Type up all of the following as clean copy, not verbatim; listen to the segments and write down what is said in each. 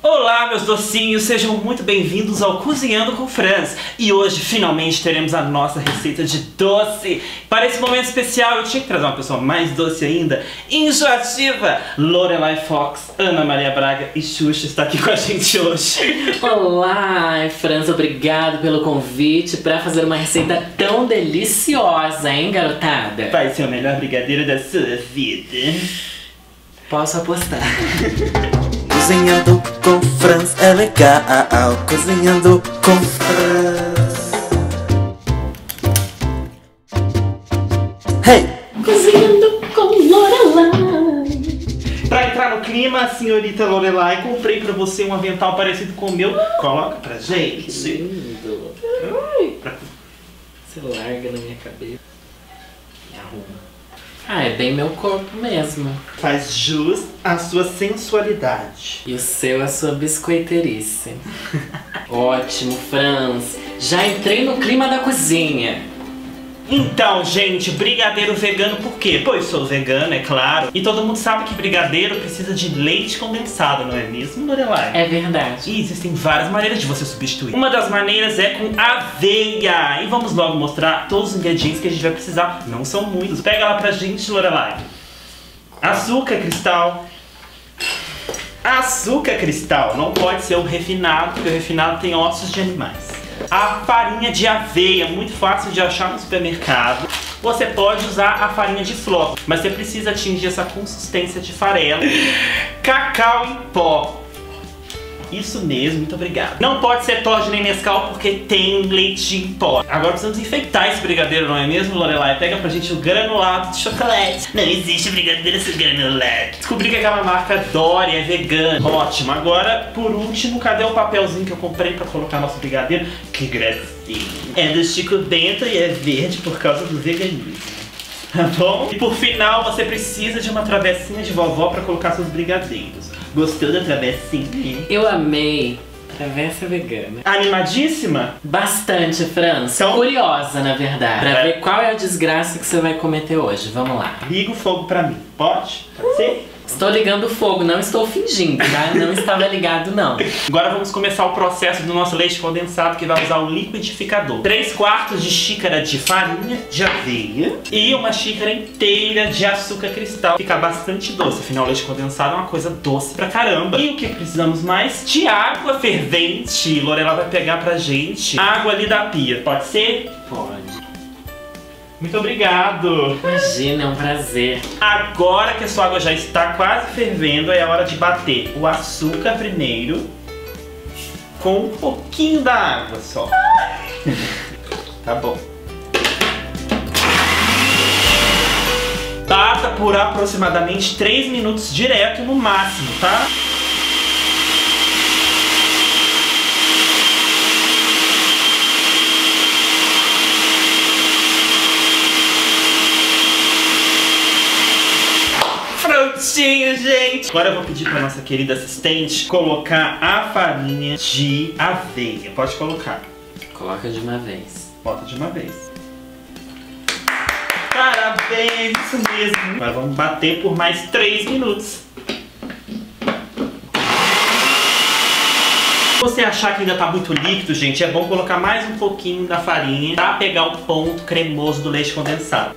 Olá, meus docinhos, sejam muito bem-vindos ao Cozinhando com Franz. E hoje, finalmente, teremos a nossa receita de doce. Para esse momento especial, eu tinha que trazer uma pessoa mais doce ainda, enjoativa. Lorelai Fox, Ana Maria Braga e Xuxa está aqui com a gente hoje. Olá, Franz, obrigado pelo convite para fazer uma receita tão deliciosa, hein, garotada? Vai ser o melhor brigadeiro da sua vida. Posso apostar. Cozinhando com Franz é legal. Cozinhando com Franz. Hey! Cozinhando com Lorelai. Pra entrar no clima, senhorita Lorelai, comprei pra você um avental parecido com o meu. Coloca pra gente. Lindo. Você larga na minha cabeça e arruma. Ah, é bem meu corpo mesmo. Faz jus à sua sensualidade. E o seu a sua biscoiterice. Ótimo, Franz. Já entrei no clima da cozinha. Então, gente, brigadeiro vegano por quê? Pois sou vegano, é claro. E todo mundo sabe que brigadeiro precisa de leite condensado, não é mesmo, Lorelai? É verdade. E existem várias maneiras de você substituir. Uma das maneiras é com aveia. E vamos logo mostrar todos os ingredientes que a gente vai precisar. Não são muitos. Pega lá pra gente, Lorelai. Açúcar cristal. Açúcar cristal. Não pode ser o refinado, porque o refinado tem ossos de animais. A farinha de aveia, muito fácil de achar no supermercado. Você pode usar a farinha de flocos, mas você precisa atingir essa consistência de farelo. Cacau em pó. Isso mesmo, muito obrigado. Não pode ser Toddy nem Nescau porque tem leite em pó. Agora precisamos enfeitar esse brigadeiro, não é mesmo, Lorelai? Pega pra gente o granulado de chocolate. Não existe brigadeiro sem granulado. Descobri que aquela marca Dory é vegana. Ótimo. Agora, por último, cadê o papelzinho que eu comprei pra colocar nosso brigadeiro? Que gracinha. É do Chico Bento e é verde por causa do veganismo. Tá bom? E por final, você precisa de uma travessinha de vovó pra colocar seus brigadeiros. Gostou da travessinha? Eu amei. Travessa vegana. Animadíssima? Bastante, Franz. Então- Curiosa, na verdade. Pra ver qual é a desgraça que você vai cometer hoje. Vamos lá. Liga o fogo pra mim. Pode? Pode ser? Estou ligando o fogo, não estou fingindo, tá? Não estava ligado, não. Agora vamos começar o processo do nosso leite condensado, que vai usar o liquidificador. 3/4 de xícara de farinha de aveia e uma xícara inteira de açúcar cristal. Fica bastante doce, afinal o leite condensado é uma coisa doce pra caramba. E o que precisamos mais? De água fervente. Lorela vai pegar pra gente água ali da pia. Pode ser? Pode. Muito obrigado. Imagina, é um prazer. Agora que a sua água já está quase fervendo, é a hora de bater o açúcar primeiro com um pouquinho da água só. Tá bom. Bata por aproximadamente 3 minutos direto no máximo, tá? Prontinho, gente! Agora eu vou pedir pra nossa querida assistente colocar a farinha de aveia. Pode colocar. Coloca de uma vez. Bota de uma vez. Parabéns, isso mesmo. Agora vamos bater por mais 3 minutos. Se você achar que ainda tá muito líquido, gente, é bom colocar mais um pouquinho da farinha pra pegar o ponto cremoso do leite condensado.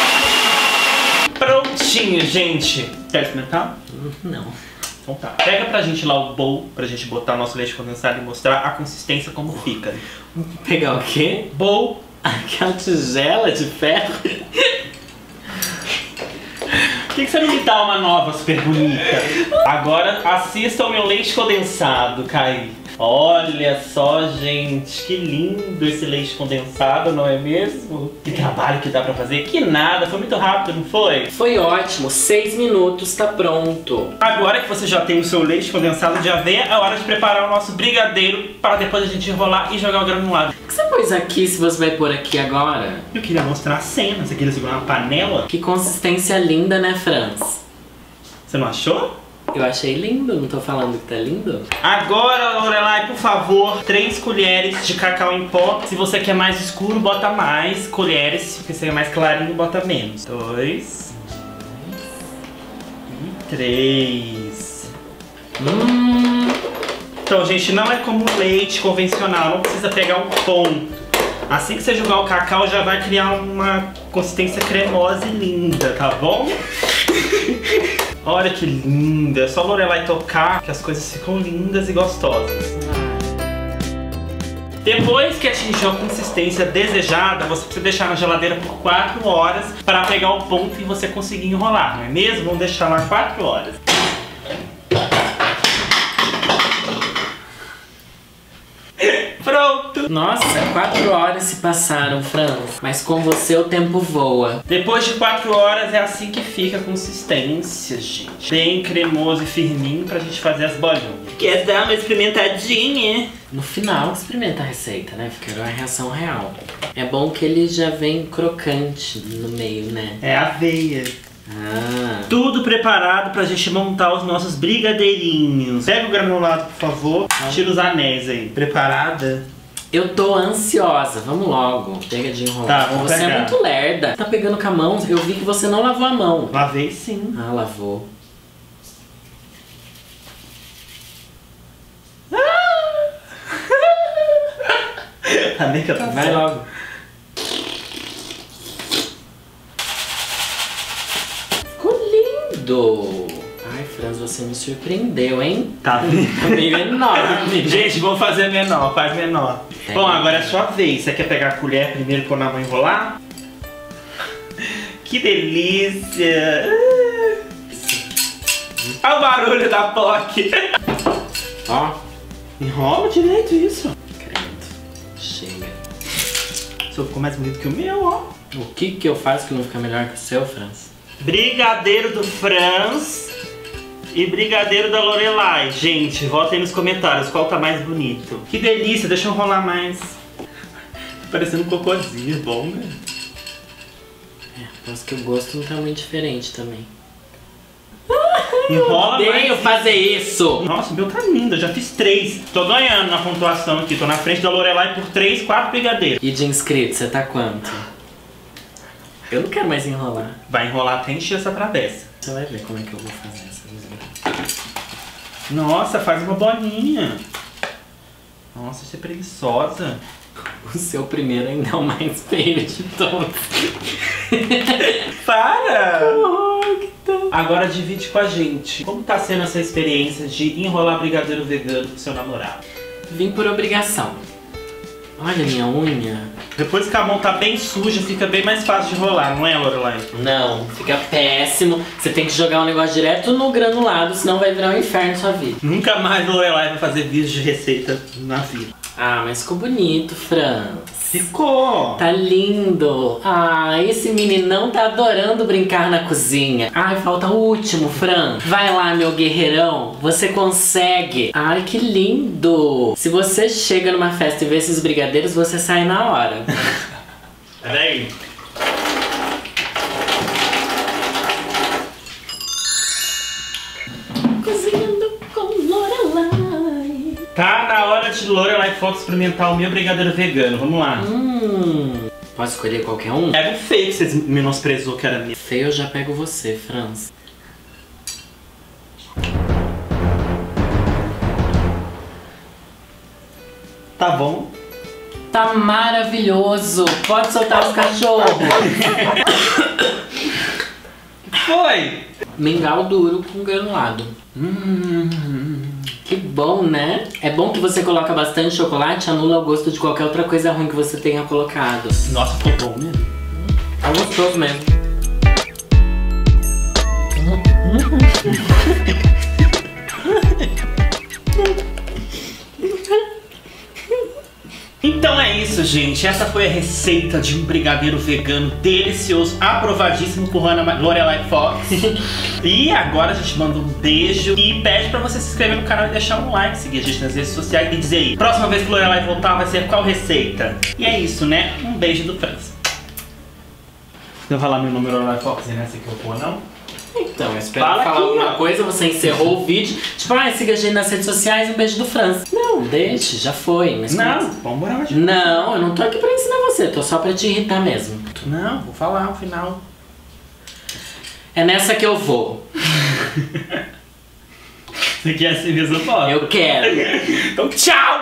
Prontinho, gente. Quer experimentar? Não. Então tá. Pega pra gente lá o bowl, pra gente botar o nosso leite condensado e mostrar a consistência como fica. Pegar o quê? Bowl. Aquela tigela de ferro. Por que você não me dá uma nova super bonita? Agora assista o meu leite condensado cair. Olha só, gente, que lindo esse leite condensado, não é mesmo? Que trabalho que dá pra fazer. Que nada, foi muito rápido, não foi? Foi ótimo, 6 minutos, tá pronto. Agora que você já tem o seu leite condensado de aveia, é hora de preparar o nosso brigadeiro para depois a gente enrolar e jogar o granulado. O que você pôs aqui se você vai pôr aqui agora? Eu queria mostrar a cena. Você queria segurar uma panela? Que consistência linda, né, Franz? Você não achou? Eu achei lindo, não tô falando que tá lindo? Agora, Lorelai, por favor, 3 colheres de cacau em pó. Se você quer mais escuro, bota mais colheres. Se você quer mais clarinho, bota menos. 2 e 3. Então, gente, não é como leite convencional, não precisa pegar um ponto. Assim que você jogar o cacau, já vai criar uma consistência cremosa e linda, tá bom? Olha que linda, é só Lorelai tocar que as coisas ficam lindas e gostosas. Depois que atingiu a consistência desejada, você precisa deixar na geladeira por 4 horas para pegar o ponto e você conseguir enrolar, não é mesmo? Vamos deixar lá 4 horas. Pronto! Nossa, 4 horas se passaram, Franz. Mas com você o tempo voa. Depois de 4 horas é assim que fica a consistência, gente. Bem cremoso e firminho pra gente fazer as bolinhas. Quer dar uma experimentadinha? No final, experimenta a receita, né? Porque era uma reação real. É bom que ele já vem crocante no meio, né? É aveia. Ah. Tudo preparado pra gente montar os nossos brigadeirinhos. Pega o granulado, por favor. Tira os anéis aí. Preparada? Eu tô ansiosa, vamos logo. Chega de enrolar. Tá, vamos você pegar. é muito lerda. Tá pegando com a mão, eu vi que você não lavou a mão. Lavei sim. Ah, lavou. Tá nem que eu tô Vai certo. logo. Ficou lindo. Ai, Franz, você me surpreendeu, hein? Tá vendo? Meio enorme. Gente, vamos fazer menor, faz menor. É. Bom, agora é a sua vez. Você quer pegar a colher primeiro e pôr na mão e enrolar? Que delícia! Olha o barulho da POC! Ó, Enrola direito isso. credo. Chega. O seu ficou mais bonito que o meu, ó. O que que eu faço que não fica melhor que o seu, Franz? Brigadeiro do Franz e brigadeiro da Lorelai. Gente, votem nos comentários qual tá mais bonito. Que delícia, deixa eu enrolar mais. Parecendo um cocôzinho, bom, né? Mas que o gosto não tá muito diferente também. Enrola Odeio mais. fazer isso! Nossa, o meu tá lindo, eu já fiz 3. Tô ganhando na pontuação aqui, tô na frente da Lorelai por 3, 4 brigadeiros. E de inscritos, você tá quanto? Eu não quero mais enrolar. Vai enrolar até encher essa travessa. Você vai ver como é que eu vou fazer essa desgraça. Nossa, faz uma bolinha. Nossa, você é preguiçosa. O seu primeiro ainda é o mais feio de todos. Para! Agora divide com a gente. Como tá sendo essa experiência de enrolar brigadeiro vegano com seu namorado? Vim por obrigação. Olha a minha unha. Depois que a mão tá bem suja, fica bem mais fácil de enrolar, não é, Lorelai? Não, fica péssimo. Você tem que jogar o negócio direto no granulado, senão vai virar um inferno sua vida. Nunca mais Lorelai vai fazer vídeos de receita na vida. Ah, mas ficou bonito, Franz. Ficou! Tá lindo! Ah, esse meninão tá adorando brincar na cozinha. Ai, falta o último, Fran. Vai lá, meu guerreirão. Você consegue. Ai, que lindo! Se você chega numa festa e vê esses brigadeiros, você sai na hora. Peraí. Cozinhando com Lorelai. Tá na hora de Lorelai Fox experimentar o meu brigadeiro vegano. Vamos lá. Posso escolher qualquer um? Pega o feio que você menosprezou que era meu. Feio, eu já pego você, Franz. Tá bom. Tá maravilhoso! Pode soltar os cachorros! Foi! Mingau duro com granulado. Que bom, né? É bom que você coloca bastante chocolate, anula o gosto de qualquer outra coisa ruim que você tenha colocado. Nossa, ficou bom mesmo. Tá gostoso mesmo. Então é isso, gente. Essa foi a receita de um brigadeiro vegano delicioso, aprovadíssimo por Lorelai Fox. E agora a gente manda um beijo e pede pra você se inscrever no canal e deixar um like, seguir a gente nas redes sociais e dizer aí, próxima vez que Lorelai voltar vai ser qual receita? E é isso, né? Um beijo do Franz. Não vai falar meu nome Lorelai Fox nessa que eu vou, não? Então, eu espero Fala falar aqui, alguma ó. coisa, você encerrou o vídeo. Tipo, siga a gente nas redes sociais, um beijo do Franz. Não, deixe, já foi. Mas Não, vamos morar mais. Não, eu não tô aqui pra ensinar você, tô só pra te irritar mesmo. Não, vou falar no final. É nessa que eu vou. Você quer assim mesmo, foto? Eu quero. Então tchau!